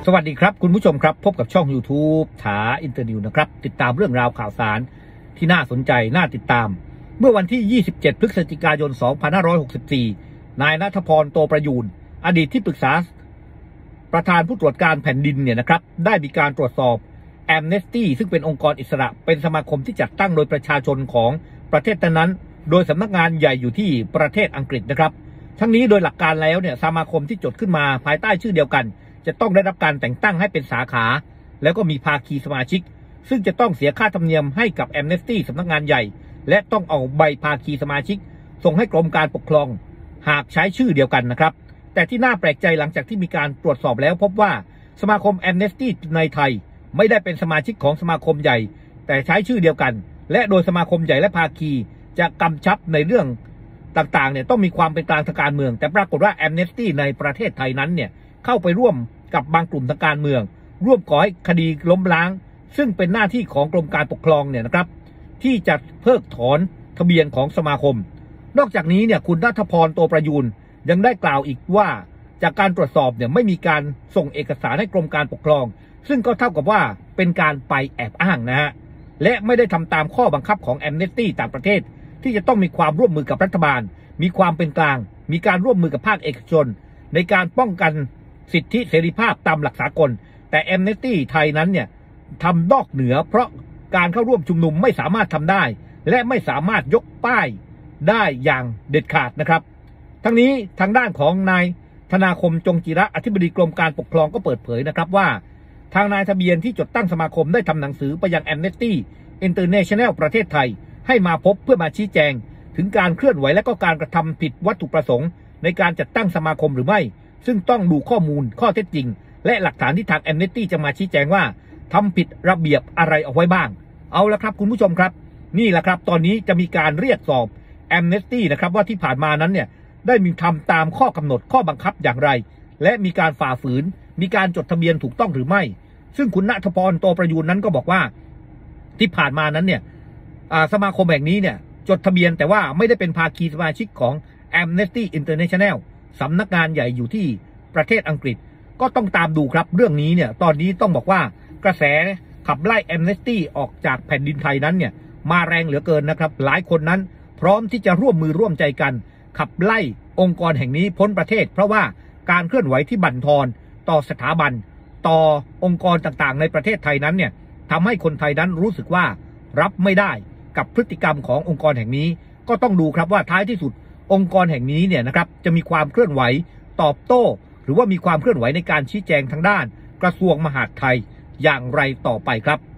สวัสดีครับคุณผู้ชมครับพบกับช่อง YouTube ถาอินเตอร์นิวนะครับติดตามเรื่องราวข่าวสารที่น่าสนใจน่าติดตามเมื่อวันที่ 27 พฤศจิกายน 2564 นายณัฐพร โตประยูรอดีตที่ปรึกษาประธานผู้ตรวจการแผ่นดินเนี่ยนะครับได้มีการตรวจสอบ Amnesty ซึ่งเป็นองค์กรอิสระเป็นสมาคมที่จัดตั้งโดยประชาชนของประเทศนั้นโดยสำนักงานใหญ่อยู่ที่ประเทศอังกฤษนะครับทั้งนี้โดยหลักการแล้วเนี่ยสมาคมที่จดขึ้นมาภายใต้ชื่อเดียวกันจะต้องได้รับการแต่งตั้งให้เป็นสาขาแล้วก็มีภาคีสมาชิกซึ่งจะต้องเสียค่าธรรมเนียมให้กับ Amnesty สำนักงานใหญ่และต้องเอาใบภาคีสมาชิกส่งให้กรมการปกครองหากใช้ชื่อเดียวกันนะครับแต่ที่น่าแปลกใจหลังจากที่มีการตรวจสอบแล้วพบว่าสมาคม Amnesty ในไทยไม่ได้เป็นสมาชิกของสมาคมใหญ่แต่ใช้ชื่อเดียวกันและโดยสมาคมใหญ่และภาคีจะกำชับในเรื่องต่างๆเนี่ยต้องมีความเป็นกลางทางการเมืองแต่ปรากฏว่า Amnesty ในประเทศไทยนั้นเนี่ยเข้าไปร่วมกับบางกลุ่มทางการเมืองร่วมก่อให้คดีล้มล้างซึ่งเป็นหน้าที่ของกรมการปกครองเนี่ยนะครับที่จะเพิกถอนทะเบียนของสมาคมนอกจากนี้เนี่ยคุณณัฐพร โตประยูรยังได้กล่าวอีกว่าจากการตรวจสอบเนี่ยไม่มีการส่งเอกสารให้กรมการปกครองซึ่งก็เท่ากับว่าเป็นการไปแอบอ้างนะฮะและไม่ได้ทำตามข้อบังคับของ Amnesty ต่างประเทศที่จะต้องมีความร่วมมือกับรัฐบาลมีความเป็นกลางมีการร่วมมือกับภาคเอกชนในการป้องกันสิทธิเสรีภาพตามหลักสากลแต่ Amnesty ไทยนั้นเนี่ยทำนอกเหนือเพราะการเข้าร่วมชุมนุมไม่สามารถทำได้และไม่สามารถยกป้ายได้อย่างเด็ดขาดนะครับทั้งนี้ทางด้านของนายธนาคมจงจิระอธิบดีกรมการปกครองก็เปิดเผยนะครับว่าทางนายทะเบียนที่จดตั้งสมาคมได้ทำหนังสือไปยัง Amnesty International ประเทศไทยให้มาพบเพื่อมาชี้แจงถึงการเคลื่อนไหวและก็การกระทำผิดวัตถุประสงค์ในการจัดตั้งสมาคมหรือไม่ซึ่งต้องดูข้อมูลข้อเท็จจริงและหลักฐานที่ทาง Amnesty จะมาชี้แจงว่าทำผิดระเบียบอะไรเอาไว้บ้างเอาละครับคุณผู้ชมครับนี่แหละครับตอนนี้จะมีการเรียกสอบ Amnesty นะครับว่าที่ผ่านมานั้นเนี่ยได้มีทำตามข้อกำหนดข้อบังคับอย่างไรและมีการฝ่าฝืนมีการจดทะเบียนถูกต้องหรือไม่ซึ่งคุณณัฐพร โตประยูรนั้นก็บอกว่าที่ผ่านมานั้นเนี่ยสมาคมแห่งนี้เนี่ยจดทะเบียนแต่ว่าไม่ได้เป็นภาคีสมาชิกของ Amnesty International สำนักงานใหญ่อยู่ที่ประเทศอังกฤษก็ต้องตามดูครับเรื่องนี้เนี่ยตอนนี้ต้องบอกว่ากระแสขับไล่ Amnesty ออกจากแผ่นดินไทยนั้นเนี่ยมาแรงเหลือเกินนะครับหลายคนนั้นพร้อมที่จะร่วมมือร่วมใจกันขับไล่องค์กรแห่งนี้พ้นประเทศเพราะว่าการเคลื่อนไหวที่บั่นทอนต่อสถาบันต่อองค์กรต่างๆในประเทศไทยนั้นเนี่ยทำให้คนไทยนั้นรู้สึกว่ารับไม่ได้กับพฤติกรรมขององค์กรแห่งนี้ก็ต้องดูครับว่าท้ายที่สุดองค์กรแห่งนี้เนี่ยนะครับจะมีความเคลื่อนไหวตอบโต้หรือว่ามีความเคลื่อนไหวในการชี้แจงทางด้านกระทรวงมหาดไทยอย่างไรต่อไปครับ